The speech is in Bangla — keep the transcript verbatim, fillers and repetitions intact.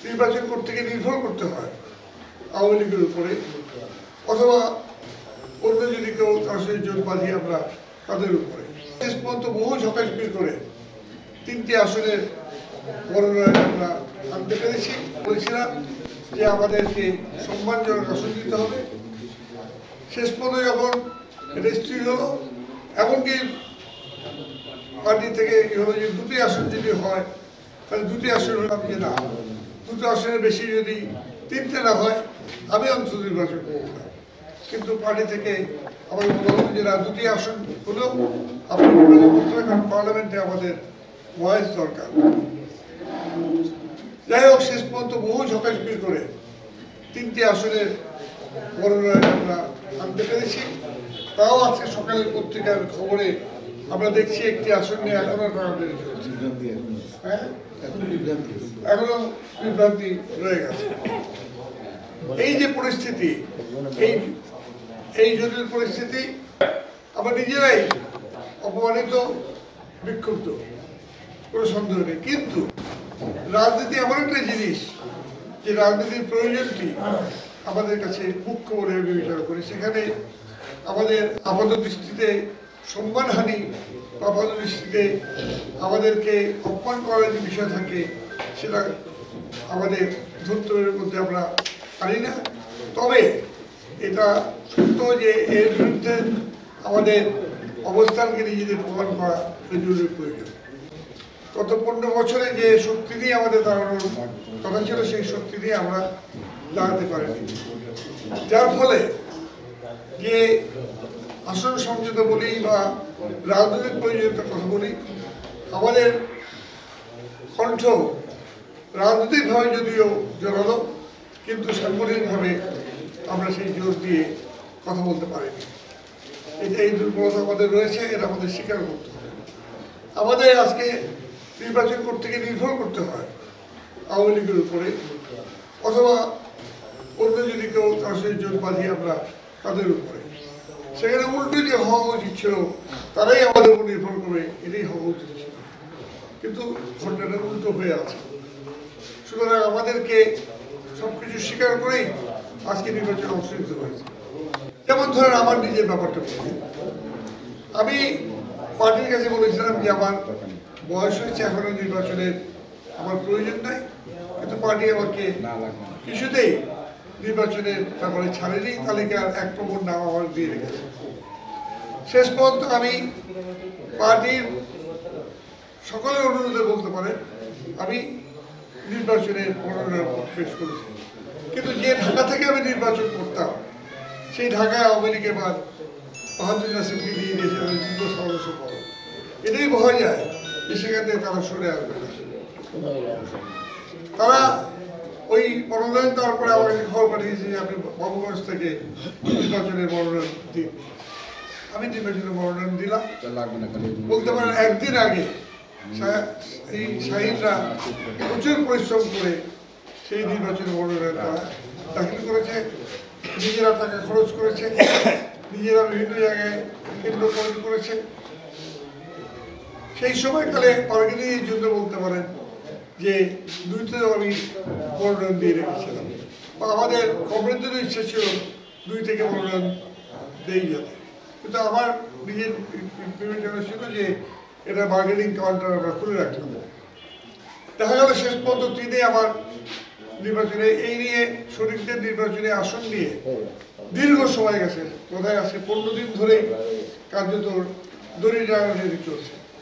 নির্বাচন করতে গিয়ে নির্ভর করতে হয় আওয়ামী লীগের উপরে, অথবা অন্য যদি কেউ তার সাথে জোট বাঁধি আমরা তাদের উপরে। শেষ পর্যন্ত বহু ঝকাঝকি করে তিনটি আসনের মনোনয়ন আমরা আনতে পেরেছি। বলছিলাম যে আমাদেরকে সম্মানজনক আসন দিতে হবে। শেষ পর্যন্ত যখন এটা স্থির হলো, এমনকি পার্টি থেকে হলো যে দুটি আসন যদি হয় তাহলে দুটি আসন হলাম যে না, দুটো আসনের বেশি যদি তিনটে না হয় আমি অন্তত নির্বাচন করব না। কিন্তু পার্টি থেকে আমাদের মনে হলো যে না, দুটি আসন হলেও আপনি নির্বাচন করতে হবে, কারণ পার্লামেন্টে আমাদের ভয়েস দরকার। যাই হোক, শেষ পর্যন্ত বহু ঝকাঝকি করে তিনটি আসনের মনোনয়ন আমরা আনতে পেরেছি। তাও আজকে সকালের পত্রিকার খবরে আমরা দেখছি একটি আসন নিয়ে এখনো টানাটানি চলছে, হ্যাঁ এখনো বিভ্রান্তি রয়ে গেছে। এই যে পরিস্থিতি, এই এই জটিল পরিস্থিতি, আমরা নিজেরাই অপমানিত, বিক্ষুব্ধ, কোনো সন্দেহ নেই। কিন্তু রাজনীতি এমন একটা জিনিস যে রাজনীতির প্রয়োজনটি আমাদের কাছে মুখ্য বলে বিবেচনা করি। সেখানে আমাদের আপাত দৃষ্টিতে সম্মানহানি বা আপাত দৃষ্টিতে আমাদেরকে অপমান করার যে বিষয় থাকে সেটা আমাদের ধর্তব্যের মধ্যে আমরা পারি না। তবে এটা সত্য যে এর বিরুদ্ধে আমাদের অবস্থানকে নিজেদের প্রমাণ করা জরুরি প্রয়োজন। গত পনেরো বছরে যে শক্তি নিয়ে আমাদের দাঁড়ানোর কথা ছিল, সেই শক্তি দিয়ে আমরা দাঁড়াতে পারিনি, যার ফলে যে আসন সমঝোতা বলি বা রাজনৈতিক প্রয়োজনীয়তার কথা বলি, আমাদের কণ্ঠ রাজনৈতিকভাবে যদিও জোরালো, কিন্তু সাংগঠনিকভাবে আমরা সেই জোর দিয়ে কথা বলতে পারিনি। এটা এই দুর্বলতা আমাদের রয়েছে, এটা আমাদের স্বীকার করতে হবে। আমাদের আজকে নির্বাচন করতে গিয়ে নির্ভর করতে হয় আওয়ামী লীগের উপরে, অথবা অন্য যদি কেউ তার সাথে জোট বাঁধি আমরা তাদের উপরে। সেখানে উল্টো যে হওয়া উচিত ছিল, তারাই আমাদের উপর নির্ভর করবে, এটাই হওয়া উচিত ছিল, কিন্তু ঘটনাটা উল্টো হয়ে আছে। সুতরাং আমাদেরকে সবকিছু স্বীকার করেই আজকে নির্বাচনে অংশ নিতে হয়েছে। যেমন ধরেন আমার নিজের ব্যাপারটা বলি, আমি পার্টির কাছে বলেছিলাম যে আমার বয়স হয়েছে, এখনো নির্বাচনের আমার প্রয়োজন নাই, কিন্তু পার্টি আমাকে কিছুতেই নির্বাচনের ব্যাপারে ছাড়েনি, তালিকার এক নম্বর নাম আমার দিয়ে রেখেছে। শেষ পর্যন্ত আমি পার্টির সকলের অনুরোধে বলতে পারেন আমি নির্বাচনের মনোনয়ন পেশ করেছি, কিন্তু যে ঢাকা থেকে আমি নির্বাচন করতাম সেই ঢাকায় আওয়ামী লীগের বাদ বাহাদুর নাসিমকে দিয়ে দিয়েছে যুদ্ধ সদস্য পদ। এটাই বোঝা যায় যে সেখান থেকে তারা সরে আসবে না। তারা ওই মনোনয়ন দেওয়ার পরে আমার কাছে খবর পাঠিয়েছে যে আপনি বাবুগঞ্জ থেকে নির্বাচনের মনোনয়ন দিন। আমি নির্বাচনের মনোনয়ন দিলাম। বলতে পারেন একদিন আগে এই শাহিনরা প্রচুর পরিশ্রম করে সেই নির্বাচনের মনোনয়ন দাখিল করেছে, নিজেরা টাকা খরচ করেছে, নিজেরা বিভিন্ন জায়গায় কেন্দ্র তৈরি করেছে। সেই সময়কালে বার্গেনিংয়ের জন্য বলতে পারেন যে দুইতেও আমি মনোনয়ন দিয়ে রেখেছিলাম, বা আমাদের কমরেডদেরও ইচ্ছা ছিল দুই থেকে মনোনয়ন দেই যাতে, কিন্তু আমার নিজের বিবেচনা ছিল যে এটা বার্গেনিং কাউন্টার আমরা খুলে রাখলাম। দেখা গেল শেষ পর্যন্ত তিনি আমার নির্বাচনে এই নিয়ে শরীরদের নির্বাচনে আসন নিয়ে দীর্ঘ সময় গেছে, কোথায় আজকে পনেরো দিন ধরেই কার্যত দড়ি টানাটানি চলছে।